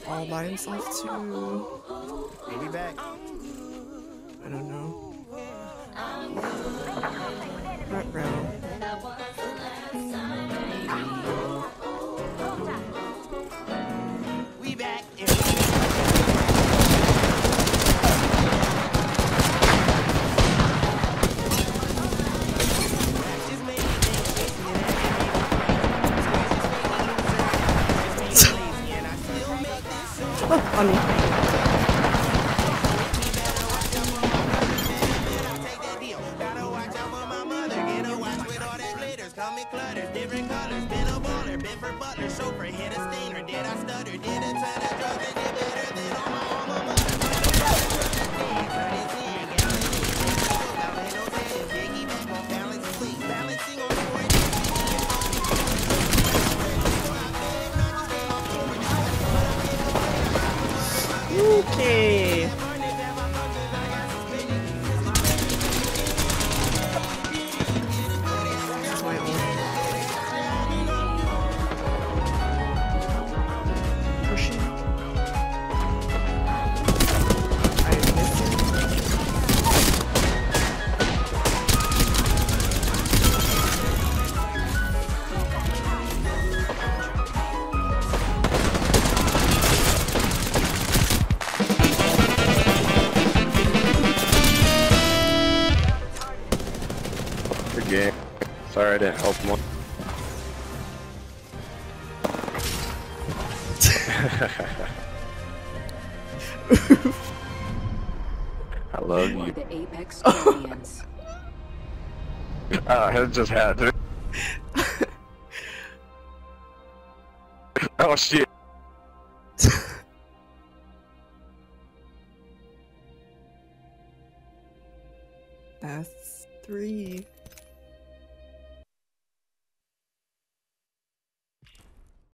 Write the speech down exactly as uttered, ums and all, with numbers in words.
all by himself too. Maybe back. I don't know. Ruh-roh. We back. Oh, on me. Different colors, been a baller, been for butler, chauffeur, hit a stainer, did I stutter, did a ton of drugs and did better than all my alma mater. Balancing on Okay. That's my ult. Pushing. I missed it. Good game. Sorry I didn't help more. I love You are you. the Apex Champions. I just had to. Oh shit. That's three.